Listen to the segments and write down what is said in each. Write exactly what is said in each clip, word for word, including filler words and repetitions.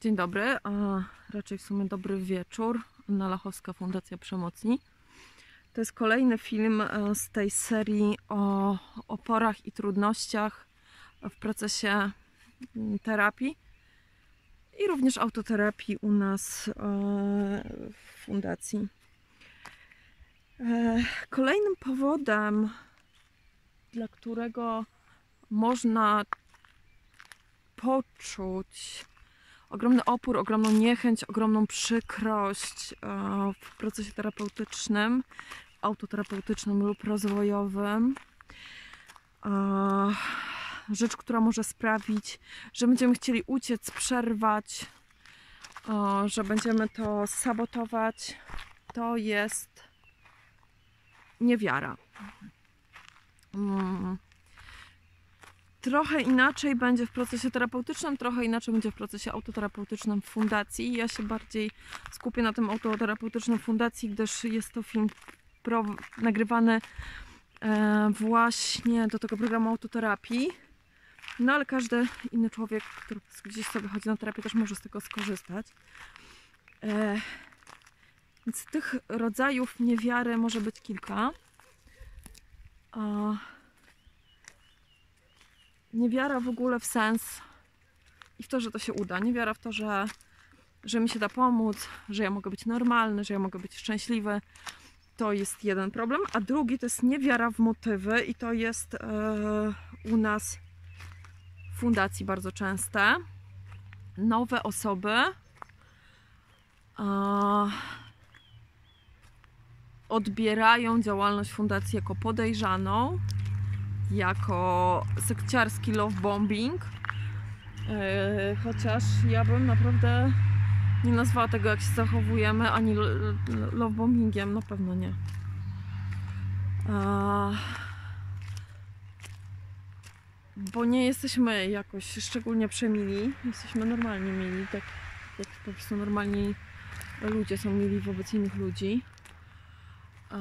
Dzień dobry, a raczej w sumie dobry wieczór. Anna Lachowska, Fundacja Przemocni. To jest kolejny film z tej serii o oporach i trudnościach w procesie terapii i również autoterapii u nas w fundacji. Kolejnym powodem, dla którego można poczuć ogromny opór, ogromną niechęć, ogromną przykrość w procesie terapeutycznym, autoterapeutycznym lub rozwojowym. Rzecz, która może sprawić, że będziemy chcieli uciec, przerwać, że będziemy to sabotować, to jest niewiara. Trochę inaczej będzie w procesie terapeutycznym, trochę inaczej będzie w procesie autoterapeutycznym w fundacji. Ja się bardziej skupię na tym autoterapeutycznym w fundacji, gdyż jest to film pro, nagrywany e, właśnie do tego programu autoterapii. No ale każdy inny człowiek, który gdzieś sobie chodzi na terapię, też może z tego skorzystać. E, więc tych rodzajów niewiary może być kilka. E, Niewiara w ogóle w sens i w to, że to się uda. Niewiara w to, że, że mi się da pomóc, że ja mogę być normalny, że ja mogę być szczęśliwy. To jest jeden problem. A drugi to jest niewiara w motywy i to jest yy, u nas w fundacji bardzo częste. Nowe osoby yy, odbierają działalność fundacji jako podejrzaną, jako sekciarski love bombing, yy, chociaż ja bym naprawdę nie nazwała tego, jak się zachowujemy, ani love bombingiem, na pewno nie. Yy, bo nie jesteśmy jakoś szczególnie przemili, jesteśmy normalnie mili, tak jak po prostu normalni ludzie są mili wobec innych ludzi. Yy,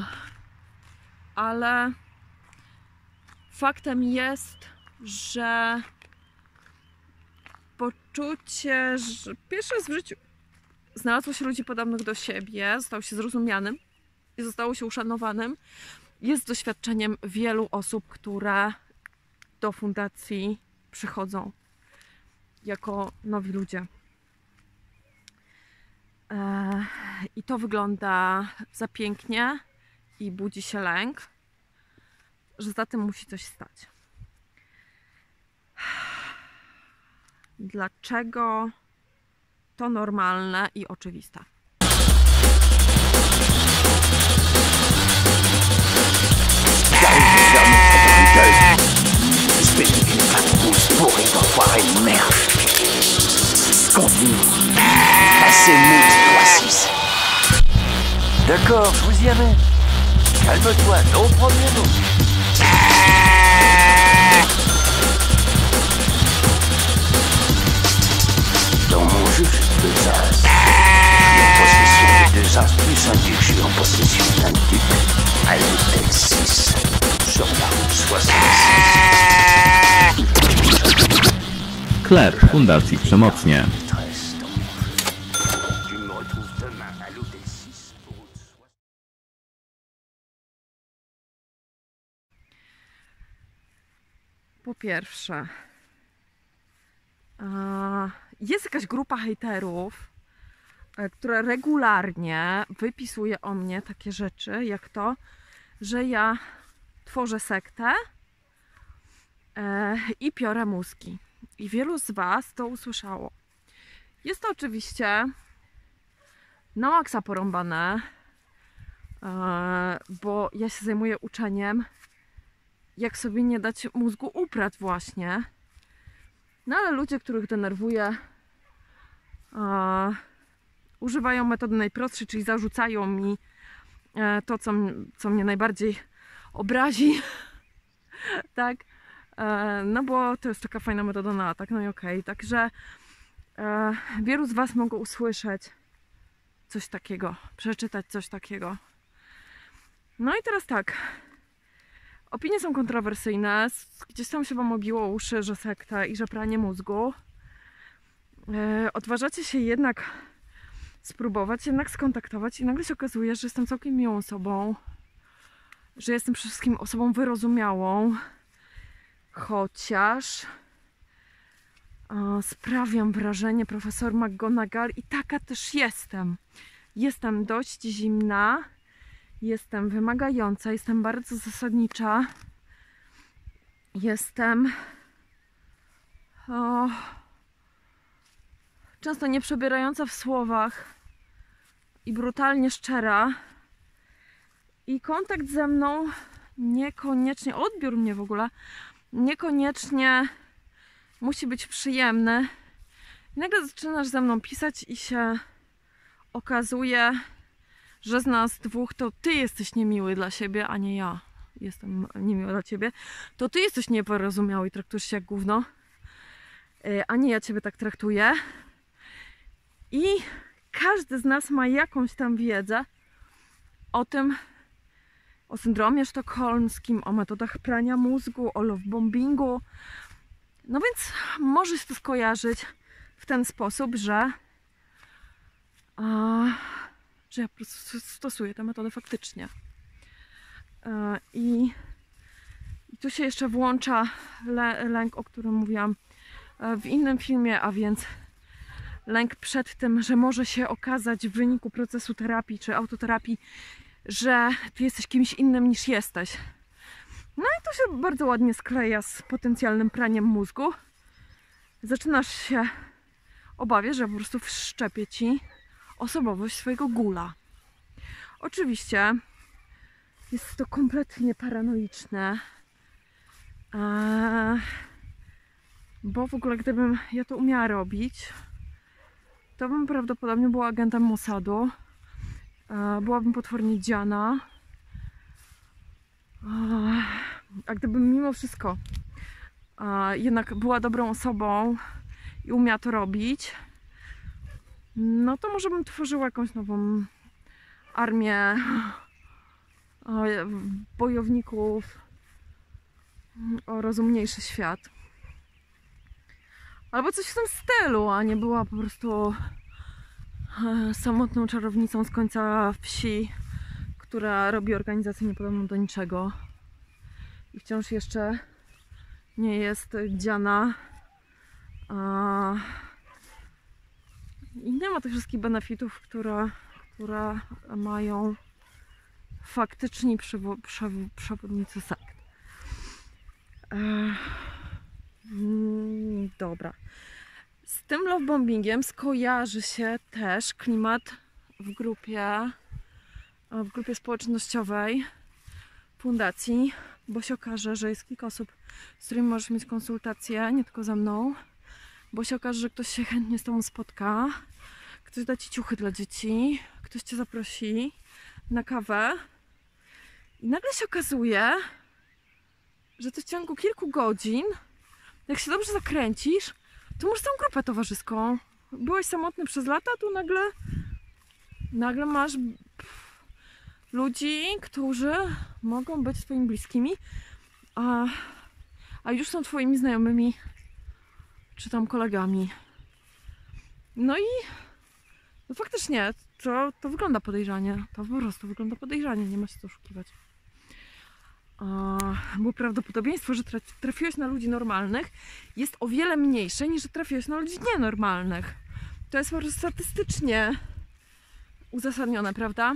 ale faktem jest, że poczucie, że pierwszy raz w życiu znalazło się ludzi podobnych do siebie, zostało się zrozumianym i zostało się uszanowanym, jest doświadczeniem wielu osób, które do fundacji przychodzą jako nowi ludzie. I to wygląda za pięknie i budzi się lęk, że za tym musi coś stać. Dlaczego to normalne i oczywiste? D'accord, vous y allez. Calme-toi, non problème. Dans mon juste pesage, je suis en possession de deux as plus un duc, je suis en possession d'un duc à l'hôtel six, sur la route soixante-six. Chleb Fundacji Przemocnie. Po pierwsze, jest jakaś grupa hejterów, która regularnie wypisuje o mnie takie rzeczy, jak to, że ja tworzę sektę i piorę mózgi. I wielu z Was to usłyszało. Jest to oczywiście na maksa porąbane, bo ja się zajmuję uczeniem, jak sobie nie dać mózgu uprać właśnie. No ale ludzie, których denerwuje, e, używają metody najprostszej, czyli zarzucają mi e, to, co, co mnie najbardziej obrazi. Tak? E, no bo to jest taka fajna metoda na atak, no i okej. Okay. Także e, wielu z Was mogło usłyszeć coś takiego, przeczytać coś takiego. No i teraz tak. Opinie są kontrowersyjne, gdzieś tam się Wam obiło uszy, że sekta i że pranie mózgu. e, odważacie się jednak spróbować, jednak skontaktować i nagle się okazuje, że jestem całkiem miłą osobą, że jestem przede wszystkim osobą wyrozumiałą, chociaż e, sprawiam wrażenie profesor McGonagall i taka też jestem. Jestem dość zimna, jestem wymagająca, jestem bardzo zasadnicza, jestem o, często nieprzebierająca w słowach i brutalnie szczera. I kontakt ze mną niekoniecznie, odbiór mnie w ogóle, niekoniecznie musi być przyjemny. I nagle zaczynasz ze mną pisać i się okazuje, że z nas dwóch to ty jesteś niemiły dla siebie, a nie ja jestem niemiła dla ciebie. To ty jesteś nieporozumiały i traktujesz się jak gówno, a nie ja ciebie tak traktuję. I każdy z nas ma jakąś tam wiedzę o tym, o syndromie sztokholmskim, o metodach prania mózgu, o lovebombingu. No więc może się to skojarzyć w ten sposób, że, a, że ja po prostu stosuję tę metodę faktycznie. A, i, I tu się jeszcze włącza le, lęk, o którym mówiłam w innym filmie, a więc lęk przed tym, że może się okazać w wyniku procesu terapii czy autoterapii, że ty jesteś kimś innym niż jesteś. No i to się bardzo ładnie skleja z potencjalnym praniem mózgu. Zaczynasz się obawiać, że po prostu wszczepię ci osobowość swojego gula. Oczywiście jest to kompletnie paranoiczne, bo w ogóle gdybym ja to umiała robić, to bym prawdopodobnie była agentem Mossadu. Byłabym potwornie dziana. A gdybym mimo wszystko jednak była dobrą osobą i umiała to robić, no to może bym tworzyła jakąś nową armię bojowników o rozumniejszy świat. Albo coś w tym stylu, a nie była po prostu samotną czarownicą z końca wsi, która robi organizację niepodobną do niczego i wciąż jeszcze nie jest dziana, a i nie ma tych wszystkich benefitów, które, które mają faktyczni przewo- przewo- przewodnicy sekt. Ech, mm, dobra. Z tym lovebombingiem skojarzy się też klimat w grupie, w grupie społecznościowej fundacji, bo się okaże, że jest kilka osób, z którymi możesz mieć konsultacje, nie tylko ze mną, bo się okaże, że ktoś się chętnie z tobą spotka, ktoś da ci ciuchy dla dzieci, ktoś cię zaprosi na kawę i nagle się okazuje, że ty w ciągu kilku godzin, jak się dobrze zakręcisz, to masz całą grupę towarzyską. Byłeś samotny przez lata, tu nagle nagle masz pff, ludzi, którzy mogą być twoimi bliskimi, a, a już są twoimi znajomymi czy tam kolegami. No i no faktycznie to, to wygląda podejrzanie. To po prostu wygląda podejrzanie, nie ma się co oszukiwać. A, bo prawdopodobieństwo, że trafiłeś na ludzi normalnych, jest o wiele mniejsze niż że trafiłeś na ludzi nienormalnych. To jest po prostu statystycznie uzasadnione, prawda?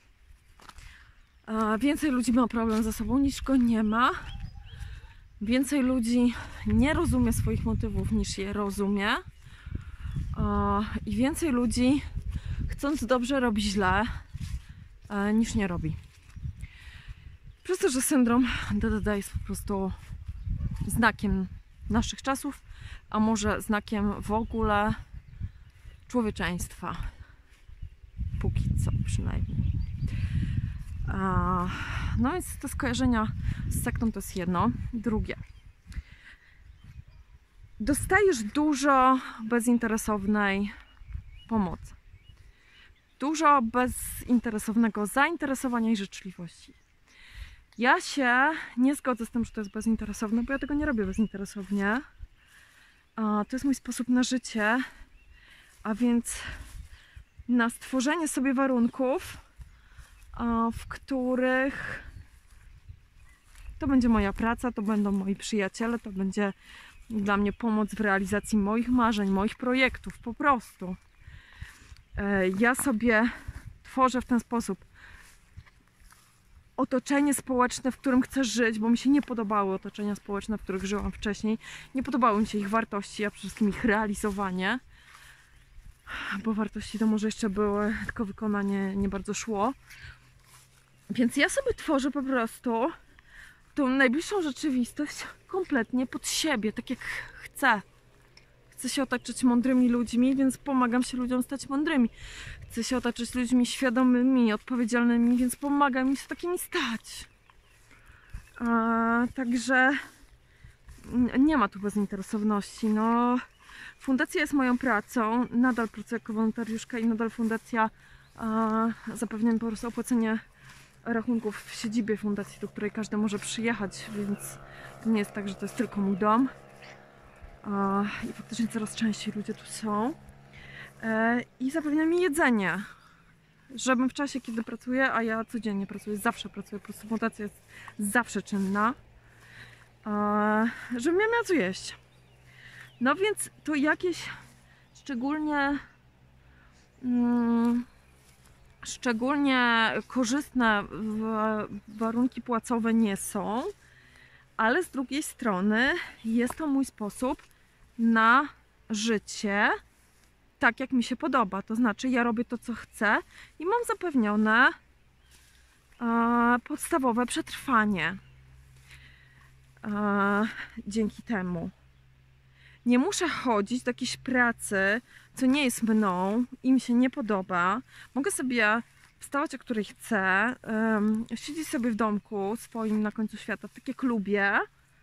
A, więcej ludzi ma problem ze sobą niż go nie ma. Więcej ludzi nie rozumie swoich motywów niż je rozumie. A, i więcej ludzi, chcąc dobrze, robi źle a, niż nie robi. Przez to, że syndrom D D D jest po prostu znakiem naszych czasów, a może znakiem w ogóle człowieczeństwa. Póki co przynajmniej. No więc te skojarzenia z sektą to jest jedno. Drugie. Dostajesz dużo bezinteresownej pomocy. Dużo bezinteresownego zainteresowania i życzliwości. Ja się nie zgodzę z tym, że to jest bezinteresowne, bo ja tego nie robię bezinteresownie. To jest mój sposób na życie A więc na stworzenie sobie warunków, w których to będzie moja praca, to będą moi przyjaciele, to będzie dla mnie pomoc w realizacji moich marzeń, moich projektów, po prostu. Ja sobie tworzę w ten sposób otoczenie społeczne, w którym chcę żyć, bo mi się nie podobały otoczenia społeczne, w których żyłam wcześniej. Nie podobały mi się ich wartości, a przede wszystkim ich realizowanie. Bo wartości to może jeszcze były, tylko wykonanie nie bardzo szło. Więc ja sobie tworzę po prostu tą najbliższą rzeczywistość kompletnie pod siebie, tak jak chcę. Chcę się otaczać mądrymi ludźmi, więc pomagam się ludziom stać mądrymi. Chcę się otaczać ludźmi świadomymi, odpowiedzialnymi, więc pomagam mi się takimi stać. A, także nie ma tu bezinteresowności. No, fundacja jest moją pracą, nadal pracuję jako wolontariuszka i nadal fundacja a, zapewnia mi po prostu opłacenie rachunków w siedzibie fundacji, do której każdy może przyjechać, więc to nie jest tak, że to jest tylko mój dom. I faktycznie coraz częściej ludzie tu są. I zapewnia mi jedzenie, żebym w czasie, kiedy pracuję, a ja codziennie pracuję, zawsze pracuję, po prostu fundacja jest zawsze czynna, żebym ja miała co jeść. No więc to jakieś szczególnie mm, szczególnie korzystne warunki płacowe nie są, ale z drugiej strony jest to mój sposób na życie tak, jak mi się podoba. To znaczy, ja robię to, co chcę i mam zapewnione e, podstawowe przetrwanie e, dzięki temu. Nie muszę chodzić do jakiejś pracy, co nie jest mną i mi się nie podoba. Mogę sobie wstawać, o której chcę, um, siedzieć sobie w domku swoim na końcu świata, tak jak lubię,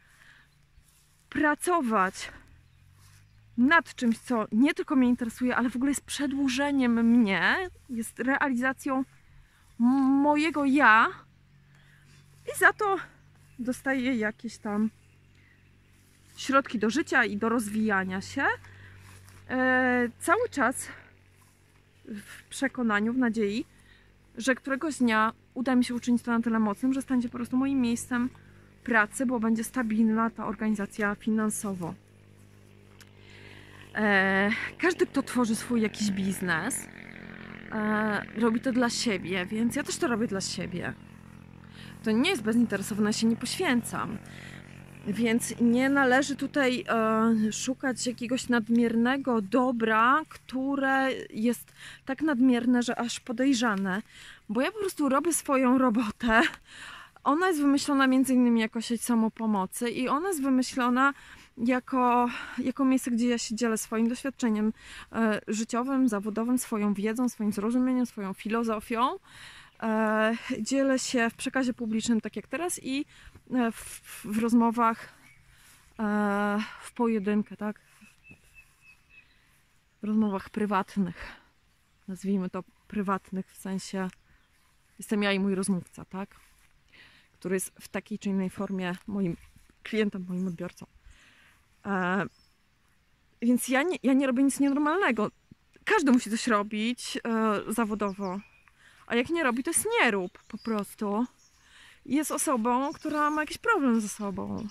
pracować nad czymś, co nie tylko mnie interesuje, ale w ogóle jest przedłużeniem mnie, jest realizacją mojego ja i za to dostaję jakieś tam środki do życia i do rozwijania się. E, cały czas w przekonaniu, w nadziei, że któregoś dnia uda mi się uczynić to na tyle mocnym, że stanie po prostu moim miejscem pracy, bo będzie stabilna ta organizacja finansowo. E, każdy, kto tworzy swój jakiś biznes, e, robi to dla siebie, więc ja też to robię dla siebie. To nie jest bezinteresowne, ja się nie poświęcam. Więc nie należy tutaj e, szukać jakiegoś nadmiernego dobra, które jest tak nadmierne, że aż podejrzane. Bo ja po prostu robię swoją robotę. Ona jest wymyślona między innymi jako sieć samopomocy i ona jest wymyślona jako, jako miejsce, gdzie ja się dzielę swoim doświadczeniem e, życiowym, zawodowym, swoją wiedzą, swoim zrozumieniem, swoją filozofią. E, dzielę się w przekazie publicznym, tak jak teraz, i w, w rozmowach e, w pojedynkę, tak? W rozmowach prywatnych, nazwijmy to prywatnych, w sensie jestem ja i mój rozmówca, tak? Który jest w takiej czy innej formie moim klientem, moim odbiorcą. E, więc ja nie, ja nie robię nic nienormalnego. Każdy musi coś robić e, zawodowo. A jak nie robi, to jest nie rób po prostu. Jest osobą, która ma jakiś problem ze sobą.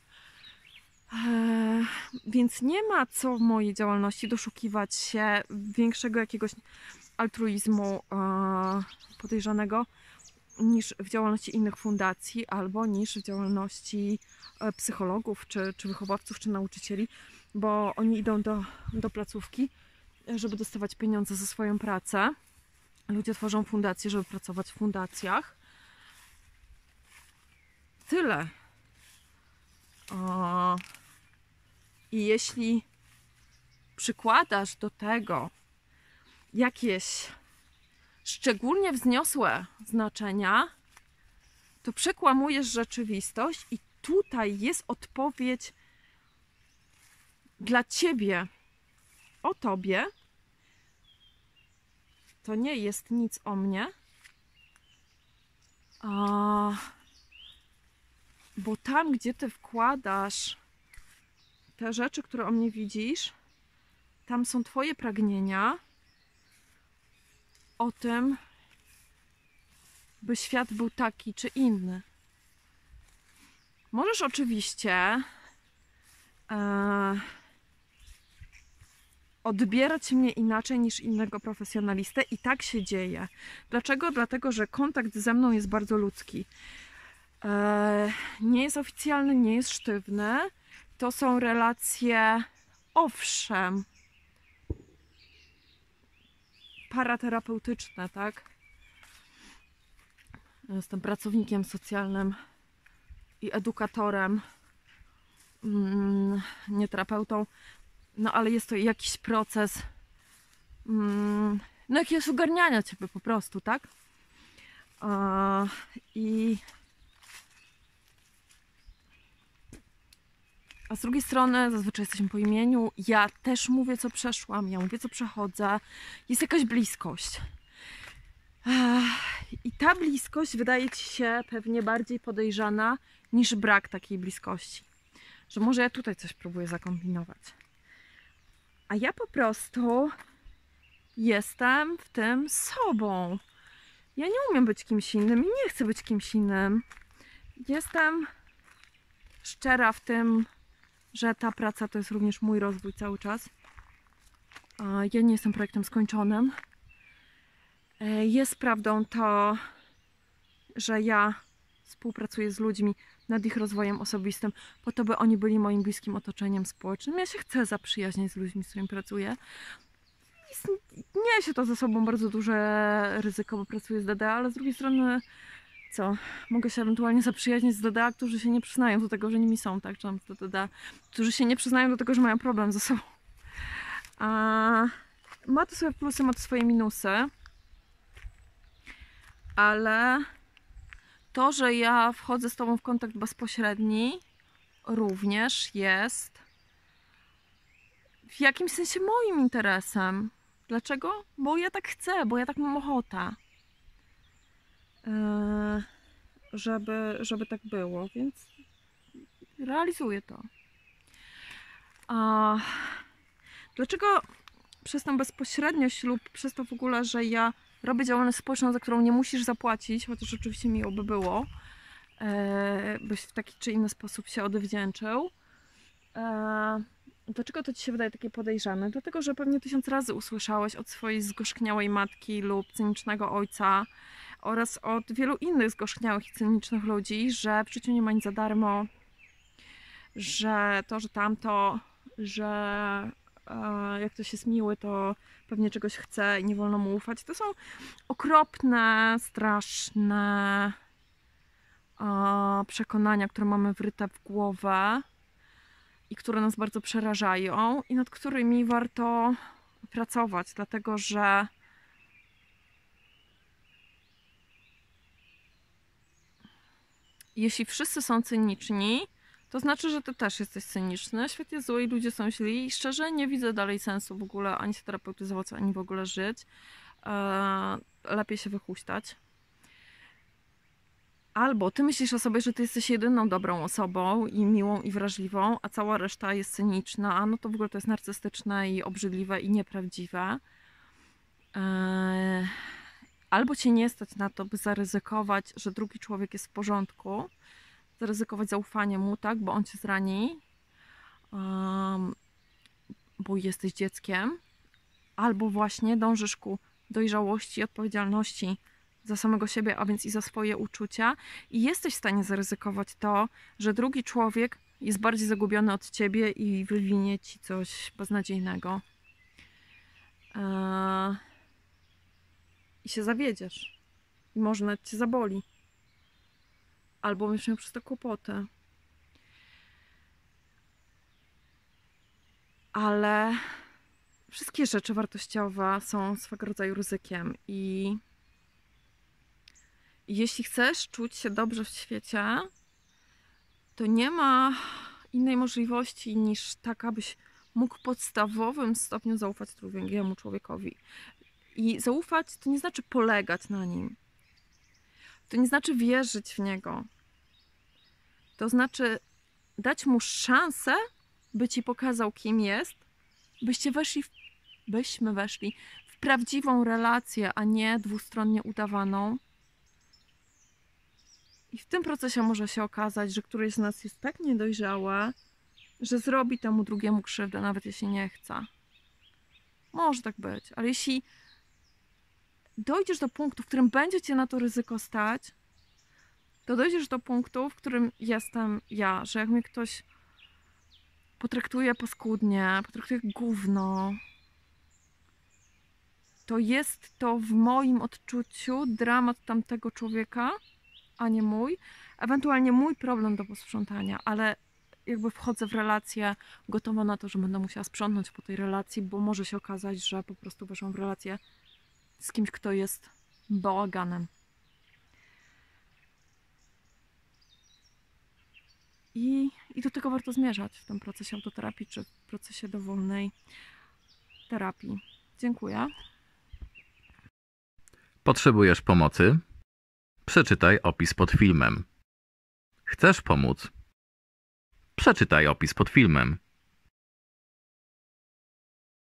Eee, więc nie ma co w mojej działalności doszukiwać się większego jakiegoś altruizmu e, podejrzanego niż w działalności innych fundacji albo niż w działalności e, psychologów, czy, czy wychowawców, czy nauczycieli, bo oni idą do, do placówki, żeby dostawać pieniądze za swoją pracę. Ludzie tworzą fundacje, żeby pracować w fundacjach. Tyle. O. I jeśli przykładasz do tego jakieś szczególnie wzniosłe znaczenia, to przekłamujesz rzeczywistość i tutaj jest odpowiedź dla ciebie o tobie. To nie jest nic o mnie, a, bo tam, gdzie ty wkładasz te rzeczy, które o mnie widzisz, tam są twoje pragnienia o tym, by świat był taki czy inny. Możesz oczywiście e, odbierać mnie inaczej niż innego profesjonalistę i tak się dzieje. Dlaczego? Dlatego, że kontakt ze mną jest bardzo ludzki. E, nie jest oficjalny, nie jest sztywny. To są relacje, owszem, paraterapeutyczne, tak? Jestem pracownikiem socjalnym i edukatorem, mm, nie terapeutą, no ale jest to jakiś proces, mm, no jakiegoś ogarniania ciebie po prostu, tak? A, i A z drugiej strony zazwyczaj jesteśmy po imieniu. Ja też mówię, co przeszłam, ja mówię, co przechodzę. Jest jakaś bliskość. I ta bliskość wydaje ci się pewnie bardziej podejrzana niż brak takiej bliskości. Że może ja tutaj coś próbuję zakombinować. A ja po prostu jestem w tym sobą. Ja nie umiem być kimś innym i nie chcę być kimś innym. Jestem szczera w tym, że ta praca to jest również mój rozwój cały czas. Ja nie jestem projektem skończonym. Jest prawdą to, że ja współpracuję z ludźmi nad ich rozwojem osobistym, po to, by oni byli moim bliskim otoczeniem społecznym. Ja się chcę zaprzyjaźnić z ludźmi, z którymi pracuję. Niesie to ze sobą bardzo duże ryzyko, bo pracuję z D D A, ale z drugiej strony co? Mogę się ewentualnie zaprzyjaźnić z D D A, którzy się nie przyznają do tego, że nimi są, tak? Czy tam z D D A, którzy się nie przyznają do tego, że mają problem ze sobą. A ma to swoje plusy, ma to swoje minusy. Ale to, że ja wchodzę z tobą w kontakt bezpośredni, również jest w jakimś sensie moim interesem. Dlaczego? Bo ja tak chcę, bo ja tak mam ochotę. Yy, żeby, żeby tak było, więc realizuję to. A dlaczego przez tę bezpośredniość lub przez to w ogóle, że ja robię działalność społeczną, za którą nie musisz zapłacić, chociaż oczywiście miło by było, e, byś w taki czy inny sposób się odwdzięczył. E, dlaczego to ci się wydaje takie podejrzane? Dlatego, że pewnie tysiąc razy usłyszałeś od swojej zgorzkniałej matki lub cynicznego ojca oraz od wielu innych zgorzkniałych i cynicznych ludzi, że w życiu nie ma nic za darmo, że to, że tamto, że jak ktoś jest miły, to pewnie czegoś chce i nie wolno mu ufać. To są okropne, straszne przekonania, które mamy wryte w głowę i które nas bardzo przerażają i nad którymi warto pracować, dlatego że jeśli wszyscy są cyniczni, to znaczy, że ty też jesteś cyniczny, świat jest zły i ludzie są źli i szczerze nie widzę dalej sensu w ogóle ani się terapeutyzować, ani w ogóle żyć. Eee, lepiej się wychuśtać. Albo ty myślisz o sobie, że ty jesteś jedyną dobrą osobą i miłą i wrażliwą, a cała reszta jest cyniczna, no to w ogóle to jest narcystyczne i obrzydliwe i nieprawdziwe. Eee, albo cię nie stać na to, by zaryzykować, że drugi człowiek jest w porządku, zaryzykować zaufanie mu, tak, bo on cię zrani, um, bo jesteś dzieckiem, albo właśnie dążysz ku dojrzałości i odpowiedzialności za samego siebie, a więc i za swoje uczucia i jesteś w stanie zaryzykować to, że drugi człowiek jest bardziej zagubiony od ciebie i wywinie ci coś beznadziejnego. Eee, I się zawiedziesz. I może nawet cię zaboli. Albo będziesz miał przez to kłopoty. Ale wszystkie rzeczy wartościowe są swego rodzaju ryzykiem i jeśli chcesz czuć się dobrze w świecie, to nie ma innej możliwości niż taka, byś mógł w podstawowym stopniu zaufać drugiemu człowiekowi. I zaufać to nie znaczy polegać na nim. To nie znaczy wierzyć w niego. To znaczy dać mu szansę, by ci pokazał, kim jest byście weszli, w, byśmy weszli w prawdziwą relację, a nie dwustronnie udawaną. I w tym procesie może się okazać, że któreś z nas jest tak niedojrzałe, że zrobi temu drugiemu krzywdę, nawet jeśli nie chce. Może tak być, ale jeśli dojdziesz do punktu, w którym będzie cię na to ryzyko stać, to dojdziesz do punktu, w którym jestem ja, że jak mnie ktoś potraktuje paskudnie, potraktuje jak gówno, to jest to w moim odczuciu dramat tamtego człowieka, a nie mój. Ewentualnie mój problem do posprzątania, ale jakby wchodzę w relację gotowa na to, że będę musiała sprzątnąć po tej relacji, bo może się okazać, że po prostu weszłam w relację z kimś, kto jest bałaganem. I, I do tego warto zmierzać w tym procesie autoterapii, czy w procesie dowolnej terapii. Dziękuję. Potrzebujesz pomocy? Przeczytaj opis pod filmem. Chcesz pomóc? Przeczytaj opis pod filmem.